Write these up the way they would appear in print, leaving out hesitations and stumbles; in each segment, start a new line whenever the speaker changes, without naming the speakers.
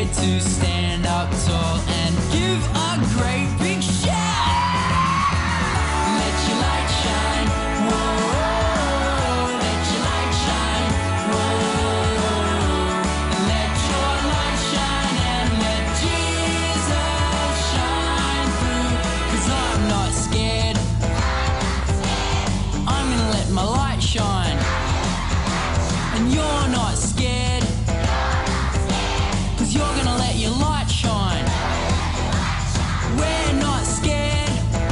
afraid to stand up tall and give a great big shout. Let your light shine, whoa, let your light shine, whoa. Let your light shine and let Jesus shine through. 'Cause I'm not scared, I'm gonna let my light shine. And you're not scared, 'cause you're gonna let your light shine. We're not scared,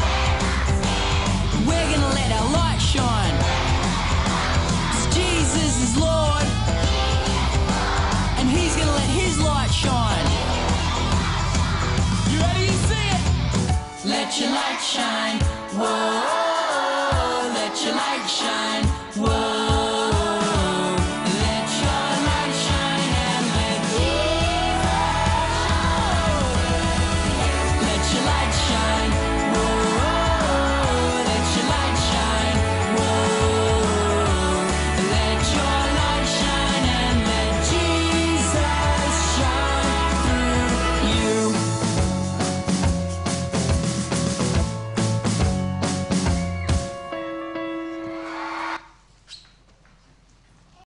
we're gonna let our light shine. 'Cause Jesus is Lord, and he's gonna let his light shine. You ready to see it? Let your light shine, whoa, let your light shine, whoa. Shine.